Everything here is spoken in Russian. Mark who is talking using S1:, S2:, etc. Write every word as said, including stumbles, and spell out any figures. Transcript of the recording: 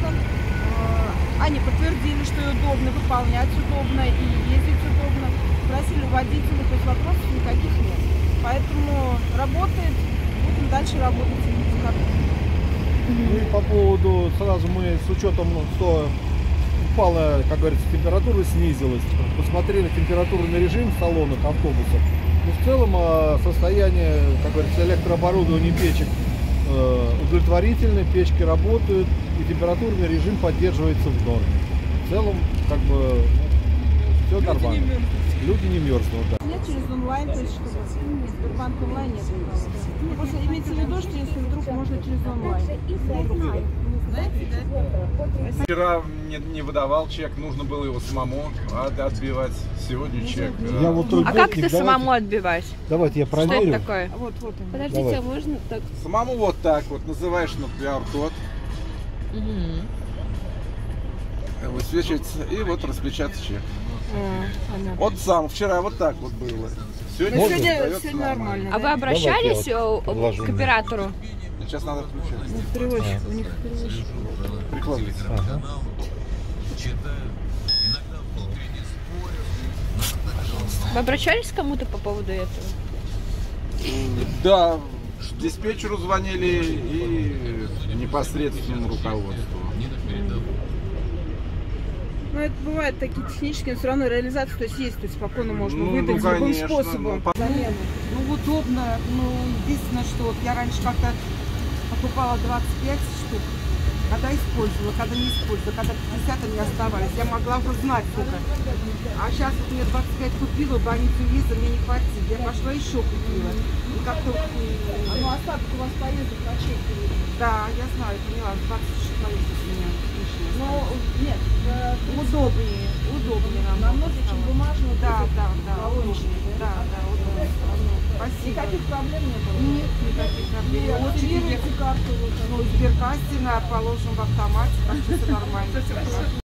S1: граждан. Они подтвердили, что удобно, выполнять удобно и ездить удобно. Спросили у водителей, то есть вопросов никаких нет. Поэтому работает, будем дальше работать.
S2: Ну и по поводу, сразу мы с учетом, что упала, как говорится, температура снизилась, посмотрели температурный режим в салонах автобусов. Но в целом состояние, как говорится, электрооборудования печек удовлетворительное, печки работают и температурный режим поддерживается в норме. В целом, как бы, все люди нормально. Не Люди не мерзнут. Да.
S1: Нет, через онлайн, то есть, чтобы Сбербанк онлайн нет. Ну, просто имейте в виду, что если вдруг можно через онлайн.
S3: Вчера не, не выдавал чек, нужно было его самому отбивать. Сегодня чек.
S4: Я вот
S5: а как ты давайте, самому отбивать?
S2: Давайте я проверю.
S5: Что это такое?
S1: Вот, вот.
S5: Подождите,
S2: Давай.
S5: а можно так?
S3: Самому вот так вот называешь на ку ар-код. Угу. Высвечивается и вот распечатать чек. А, вот сам вчера вот так вот было. Сегодня,
S1: сегодня, сегодня нормально.
S5: А
S1: да?
S5: вы обращались вот к оператору?
S3: Сейчас надо включать.
S1: Ну, переводчик, у них переводчик.
S3: Прикладывайте.
S2: Ага.
S5: Вы обращались к кому-то по поводу этого?
S3: Да, диспетчеру звонили и непосредственному руководству.
S1: Ну, это бывают такие технические, но все равно реализация, то есть есть, то есть спокойно можно
S3: ну,
S1: выдать
S3: ну,
S1: любым
S3: конечно,
S1: способом.
S3: Ну,
S1: замену. Ну, удобно, ну, единственное, что вот я раньше как-то покупала двадцать пять штук, когда использовала, когда не использовала, когда пятьдесят они оставались, я могла бы знать сколько. А сейчас вот мне двадцать пять купила, в больницу ездила, мне не хватит, я пошла еще купила. Ну, как-то... А ну, остаток у вас поездок на чеке? Да, я знаю, поняла, двадцать шесть поездок у меня. Ну, нет, удобнее, удобнее нам. Намного, чем бумажно. Да, да, да, очень, да, да, удобнее. Спасибо. Никаких проблем не было? Нет, никаких проблем. Активируйте карту. Ну, в Сберкассе, положим в автомате, так что все нормально.